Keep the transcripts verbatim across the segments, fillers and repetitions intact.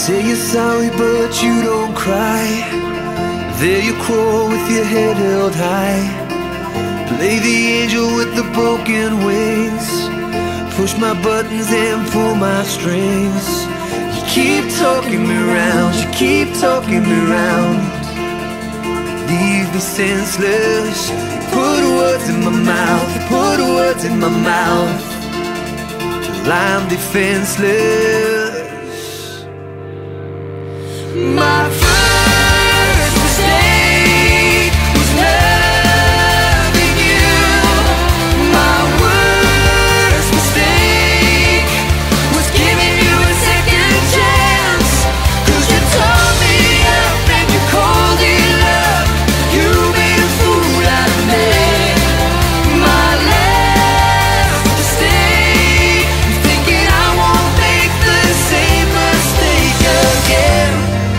say you're sorry but you don't cry. There you crawl with your head held high. Play the angel with the broken wings. Push my buttons and pull my strings. You keep talking me round, you keep talking me round. Leave me senseless. You put words in my mouth, you put words in my mouth, till I'm defenseless. My first mistake was loving you. My worst mistake was giving you a second chance. Cause you tore me up and you called it love. You made a fool out of me. My last mistake, thinking I won't make the same mistake again.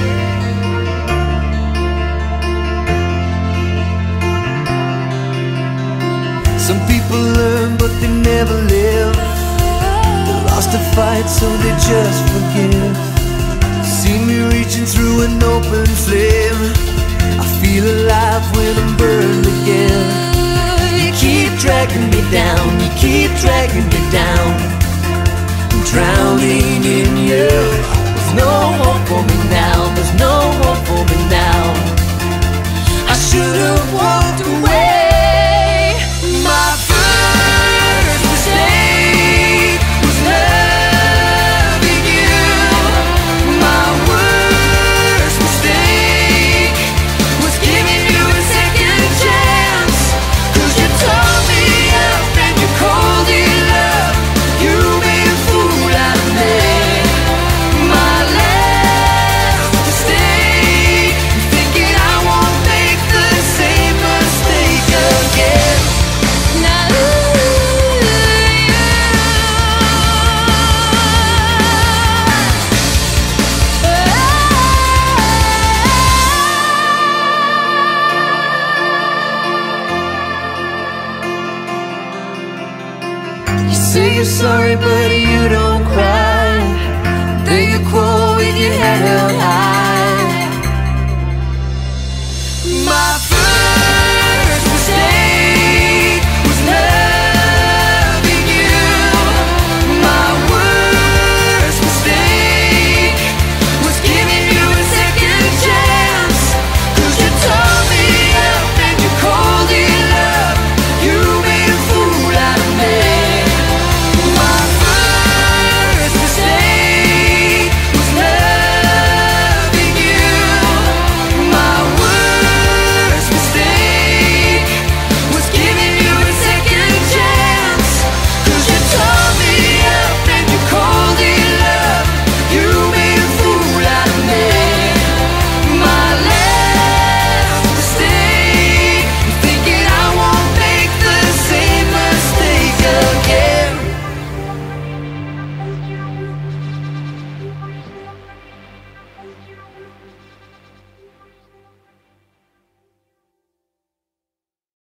Some people learn but they never live. They lost a fight so they just forgive. See me reaching through an open flame. I feel alive when I'm burned again. You keep dragging me down, you keep dragging me down. I'm drowning in you. There's no hope for me now, there's no hope for me now. I should've walked away. My first mistake was loving you. My worst mistake was giving you a second chance. Cause you tore me up and you called it love. You made a fool out of me. My last mistake, thinking I won't make the same mistake again. You say you're sorry but you don't cry. There you crawl with your head held high.